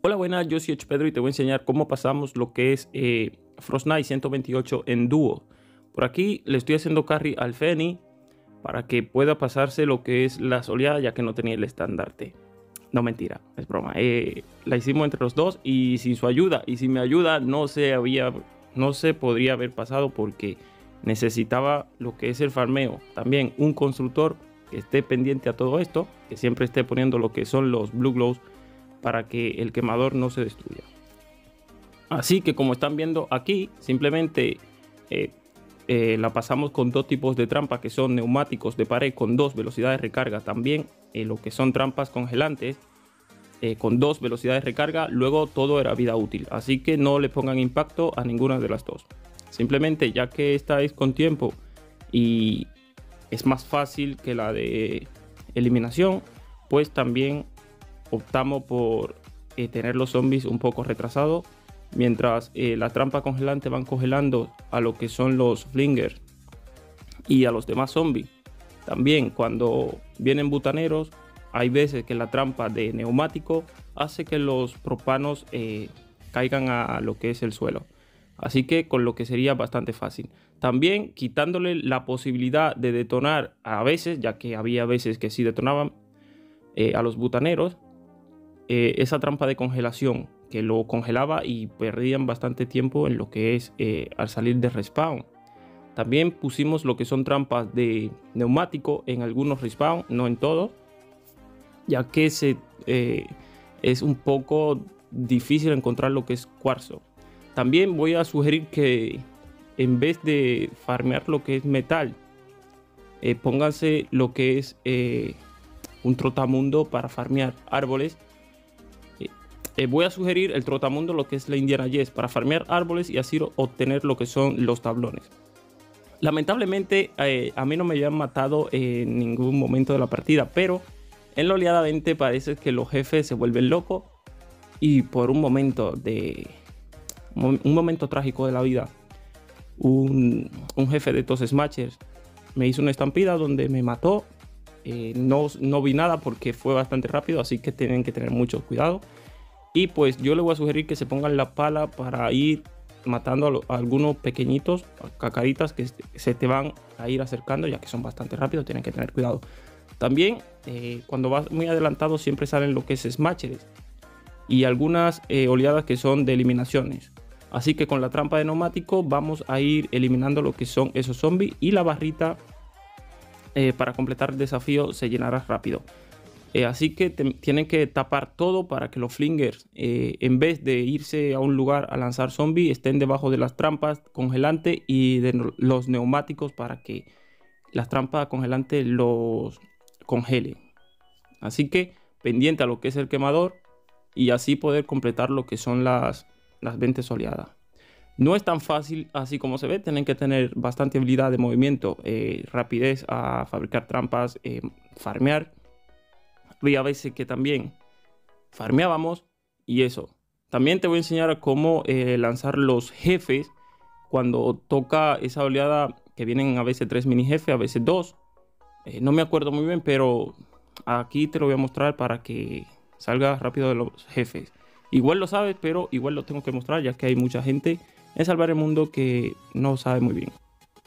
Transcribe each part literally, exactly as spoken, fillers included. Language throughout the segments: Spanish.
Hola, buenas, yo soy Pedro y te voy a enseñar cómo pasamos lo que es eh, Frost Knight ciento veintiocho en dúo. Por aquí le estoy haciendo carry al Feni para que pueda pasarse lo que es las oleadas, ya que no tenía el estandarte. No, mentira, es broma. Eh, la hicimos entre los dos y sin su ayuda. Y sin mi ayuda no se, había, no se podría haber pasado porque necesitaba lo que es el farmeo. También un constructor que esté pendiente a todo esto, que siempre esté poniendo lo que son los blue glows para que el quemador no se destruya. Así que como están viendo aquí, simplemente eh, eh, la pasamos con dos tipos de trampas que son neumáticos de pared con dos velocidades de recarga. También eh, lo que son trampas congelantes eh, con dos velocidades de recarga. Luego todo era vida útil, así que no le pongan impacto a ninguna de las dos. Simplemente, ya que esta es con tiempo y es más fácil que la de eliminación, pues también optamos por eh, tener los zombies un poco retrasados, mientras eh, la trampa congelante van congelando a lo que son los flingers y a los demás zombies. También cuando vienen butaneros, hay veces que la trampa de neumático hace que los propanos eh, caigan a lo que es el suelo. Así que con lo que sería bastante fácil. También quitándole la posibilidad de detonar a veces, ya que había veces que sí detonaban eh, a los butaneros. Eh, esa trampa de congelación que lo congelaba y perdían bastante tiempo en lo que es eh, al salir de respawn. También pusimos lo que son trampas de neumático en algunos respawn, no en todos, ya que se, eh, es un poco difícil encontrar lo que es cuarzo. También voy a sugerir que en vez de farmear lo que es metal, eh, pónganse lo que es eh, un trotamundo para farmear árboles. Eh, voy a sugerir el trotamundo, lo que es la Indiana Yes, para farmear árboles y así obtener lo que son los tablones. Lamentablemente eh, a mí no me habían matado en ningún momento de la partida, pero en la oleada veinte parece que los jefes se vuelven locos y por un momento de un momento trágico de la vida, un, un jefe de estos Smashers me hizo una estampida donde me mató. Eh, no, no vi nada porque fue bastante rápido, así que tienen que tener mucho cuidado. Y pues yo les voy a sugerir que se pongan la pala para ir matando a, lo, a algunos pequeñitos cacaritas que se te van a ir acercando, ya que son bastante rápidos, tienen que tener cuidado. También eh, cuando vas muy adelantado siempre salen lo que es Smashers y algunas eh, oleadas que son de eliminaciones. Así que con la trampa de neumático vamos a ir eliminando lo que son esos zombies y la barrita eh, para completar el desafío se llenará rápido. Eh, así que te, tienen que tapar todo para que los flingers, eh, en vez de irse a un lugar a lanzar zombies, estén debajo de las trampas congelantes y de no, los neumáticos para que las trampas congelantes los congelen. Así que pendiente a lo que es el quemador y así poder completar lo que son las, las veinte oleadas. No es tan fácil así como se ve, tienen que tener bastante habilidad de movimiento, eh, rapidez a fabricar trampas, eh, farmear. Había veces que también farmeábamos y eso. También te voy a enseñar cómo eh, lanzar los jefes cuando toca esa oleada, que vienen a veces tres mini jefes, a veces dos. Eh, no me acuerdo muy bien, pero aquí te lo voy a mostrar para que salga rápido de los jefes. Igual lo sabes, pero igual lo tengo que mostrar ya que hay mucha gente en Salvar el Mundo que no sabe muy bien.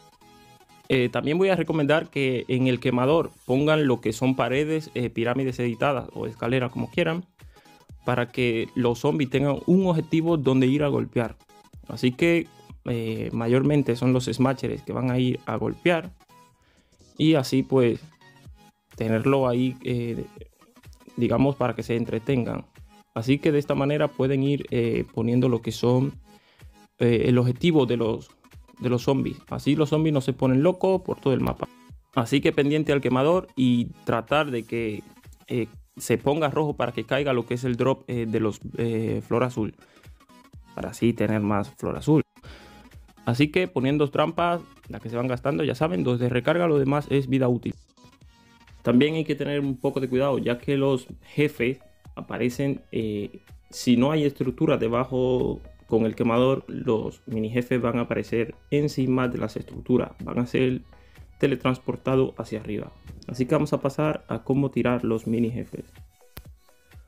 Eh, también voy a recomendar que en el quemador pongan lo que son paredes, eh, pirámides editadas o escaleras, como quieran, para que los zombies tengan un objetivo donde ir a golpear. Así que eh, mayormente son los Smashers que van a ir a golpear y así pues tenerlo ahí, eh, digamos, para que se entretengan. Así que de esta manera pueden ir eh, poniendo lo que son eh, el objetivo de los de los zombies. Así los zombies no se ponen locos por todo el mapa. Así que pendiente al quemador y tratar de que eh, se ponga rojo para que caiga lo que es el drop eh, de los eh, flor azul, para así tener más flor azul. Así que poniendo trampas, las que se van gastando, ya saben, dos de recarga, lo demás es vida útil. También hay que tener un poco de cuidado, ya que los jefes aparecen eh, si no hay estructura debajo. Con el quemador los mini jefes van a aparecer encima de las estructuras, van a ser teletransportados hacia arriba. Así que vamos a pasar a cómo tirar los mini jefes.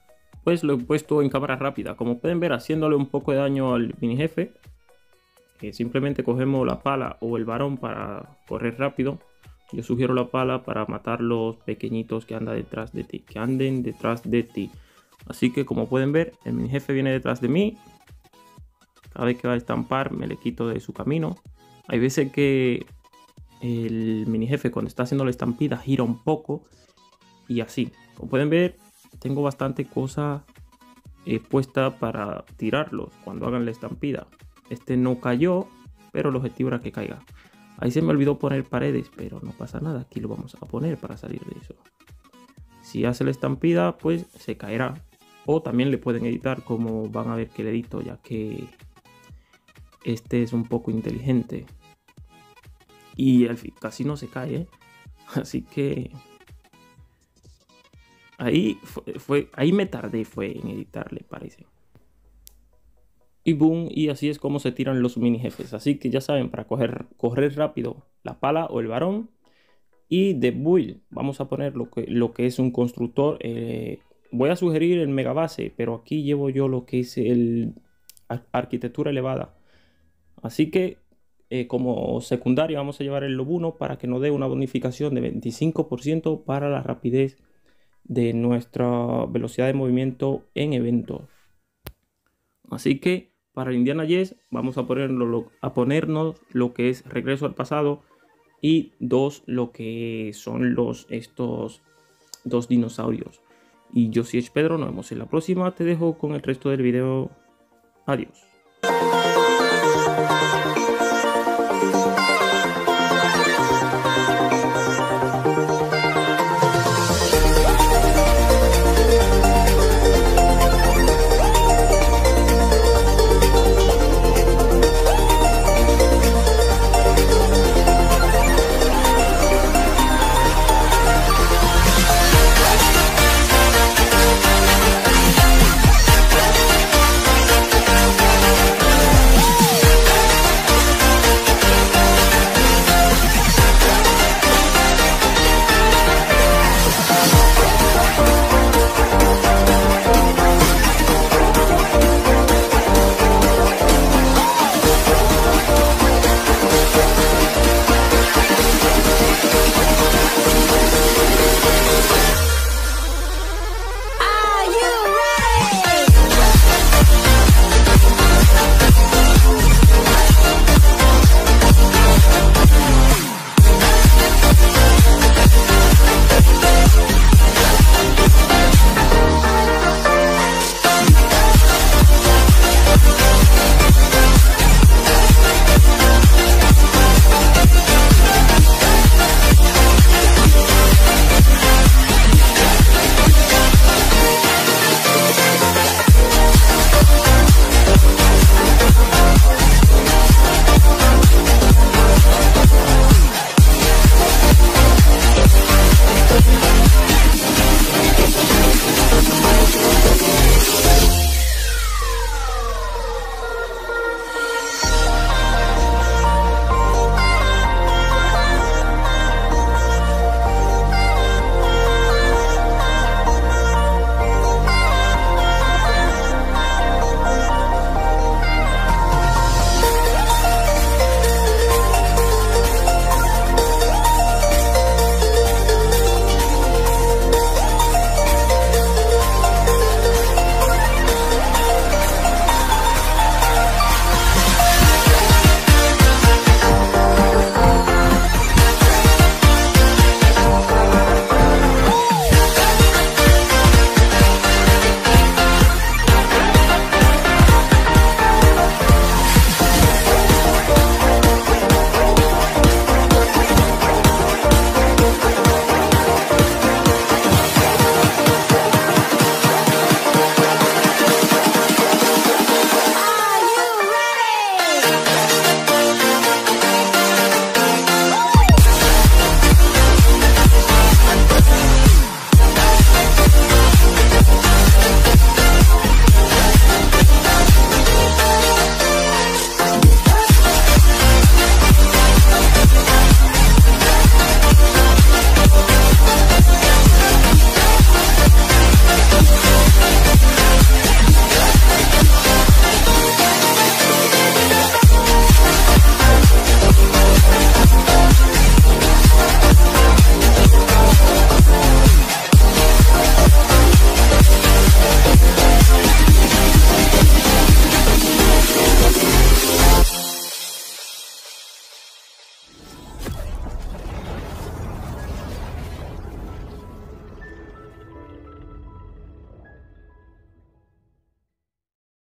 pues lo he puesto en cámara rápida. Como pueden ver, haciéndole un poco de daño al mini jefe. Que simplemente cogemos la pala o el varón para correr rápido. Yo sugiero la pala para matar los pequeñitos que andan detrás de ti. Que anden detrás de ti. Así que como pueden ver, el mini jefe viene detrás de mí. Cada vez que va a estampar me le quito de su camino. Hay veces que el mini jefe cuando está haciendo la estampida gira un poco. Y así. Como pueden ver, tengo bastante cosa eh, puesta para tirarlos cuando hagan la estampida. Este no cayó, pero el objetivo era que caiga. Ahí se me olvidó poner paredes, pero no pasa nada. Aquí lo vamos a poner para salir de eso. Si hace la estampida, pues se caerá. O también le pueden editar, como van a ver que le edito, ya que este es un poco inteligente. Y al fin, casi no se cae, ¿eh? Así que ahí fue, fue, ahí me tardé fue en editarle, parece. Y boom, y así es como se tiran los mini jefes. Así que ya saben, para coger, correr rápido, la pala o el varón. Y de build, vamos a poner lo que, lo que es un constructor. Eh, voy a sugerir el megabase, pero aquí llevo yo lo que es el ar arquitectura elevada. Así que eh, como secundaria vamos a llevar el lobuno para que nos dé una bonificación de veinticinco por ciento para la rapidez de nuestra velocidad de movimiento en eventos. Así que para el Indiana Jones vamos a, ponerlo, a ponernos lo que es regreso al pasado y dos lo que son los estos dos dinosaurios. Y yo soy Pedro, nos vemos en la próxima. Te dejo con el resto del video. Adiós.